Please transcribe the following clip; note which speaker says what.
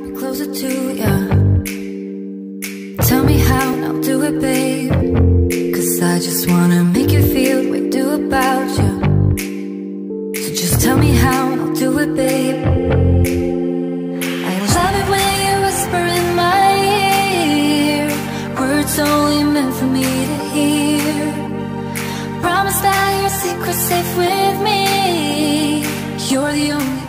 Speaker 1: me closer to ya. Tell me how, and I'll do it, babe. 'Cause I just wanna make you feel what I do about you. So just tell me how, and I'll do it, babe. I love it when you whisper in my ear, words only meant for me to hear. Promise that your secret's safe with me. You're the only